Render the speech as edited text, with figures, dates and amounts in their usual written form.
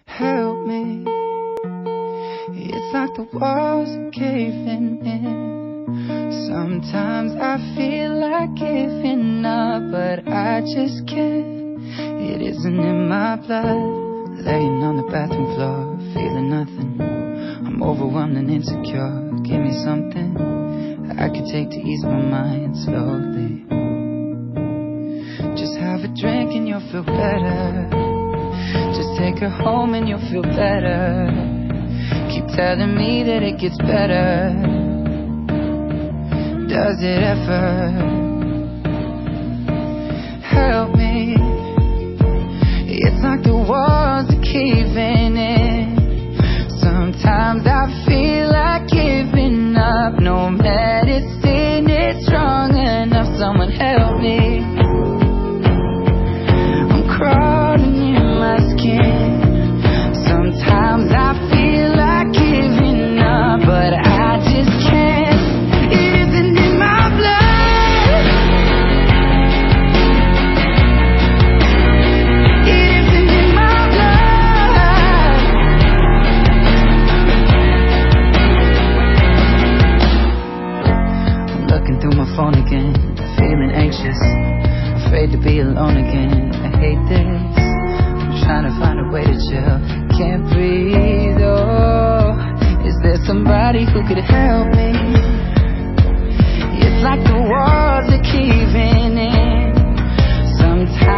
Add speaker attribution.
Speaker 1: help me. It's like the walls are caving in. Sometimes I feel like giving up, but I just can't. It isn't in my blood. Laying on the bathroom floor, feeling nothing. I'm overwhelmed and insecure. Give me something I could take to ease my mind slowly. Just have a drink and you'll feel better. Just take her home and you'll feel better. Keep telling me that it gets better. Does it ever? Help me. It's like the walls are caving in. Sometimes I feel like giving up. No medicine is strong enough. Someone help me. I'm crawling in my skin. Sometimes I feel like giving up, but I just can't. It isn't in my blood. It isn't in my blood. I'm looking through my phone again, feeling anxious, afraid to be alone again. I hate this. I'm trying to find a way to chill. Can't breathe, oh. Is there somebody who could help me? It's like the walls are caving in. Sometimes